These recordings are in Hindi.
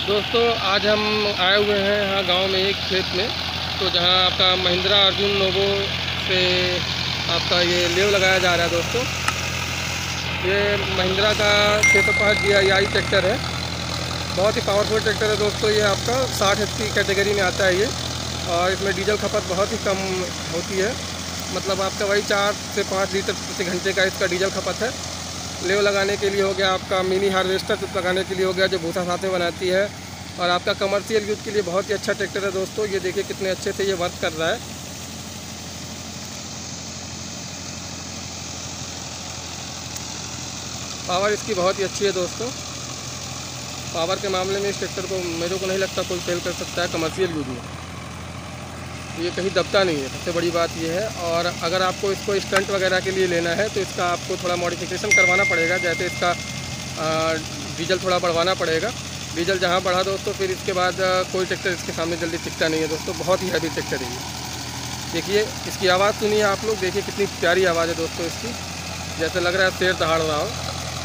दोस्तों आज हम आए हुए हैं यहाँ गांव में एक खेत में, तो जहाँ आपका महिंद्रा अर्जुन नोवो से आपका ये लेव लगाया जा रहा है। दोस्तों ये महिंद्रा का 605 GI ट्रैक्टर है, बहुत ही पावरफुल ट्रैक्टर है। दोस्तों ये आपका 60 HP कैटेगरी में आता है ये, और इसमें डीजल खपत बहुत ही कम होती है। मतलब आपका वही 4 से 5 लीटर प्रति घंटे का इसका डीजल खपत है। लेव लगाने के लिए हो गया, आपका मिनी हार्वेस्टर लगाने के लिए हो गया जो भूसा साथ में बनाती है, और आपका कमर्शियल यूज़ के लिए बहुत ही अच्छा ट्रैक्टर है। दोस्तों ये देखिए कितने अच्छे से ये वर्क कर रहा है। पावर इसकी बहुत ही अच्छी है। दोस्तों पावर के मामले में इस ट्रैक्टर को मेरे को नहीं लगता कोई फेल कर सकता है कमर्शियल यूज़ में। ये कहीं दबता नहीं है, सबसे बड़ी बात ये है। और अगर आपको इसको स्टंट वगैरह के लिए लेना है तो इसका आपको थोड़ा मॉडिफिकेशन करवाना पड़ेगा, जैसे इसका डीजल थोड़ा बढ़वाना पड़ेगा। डीजल जहाँ बढ़ा दोस्तों फिर इसके बाद कोई ट्रैक्टर इसके सामने जल्दी टिकता नहीं है। दोस्तों बहुत ही हैवी ट्रैक्टर है ये। देखिए इसकी आवाज़ सुनिए आप लोग, देखिए कितनी प्यारी आवाज़ है दोस्तों इसकी, जैसे लग रहा है शेर दहाड़ रहा हो।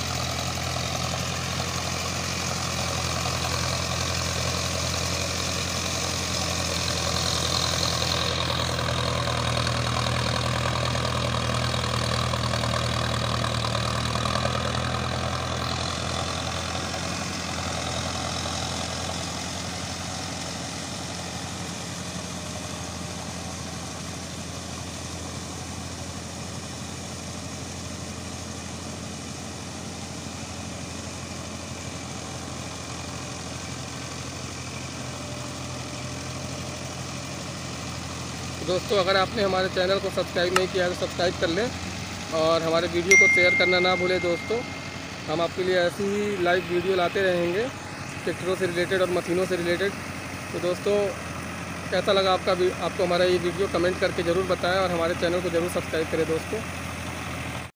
दोस्तों अगर आपने हमारे चैनल को सब्सक्राइब नहीं किया है तो सब्सक्राइब कर लें, और हमारे वीडियो को शेयर करना ना भूलें। दोस्तों हम आपके लिए ऐसी ही लाइव वीडियो लाते रहेंगे ट्रैक्टरों से रिलेटेड और मशीनों से रिलेटेड। तो दोस्तों कैसा लगा आपको हमारा ये वीडियो कमेंट करके ज़रूर बताएं, और हमारे चैनल को ज़रूर सब्सक्राइब करें। दोस्तों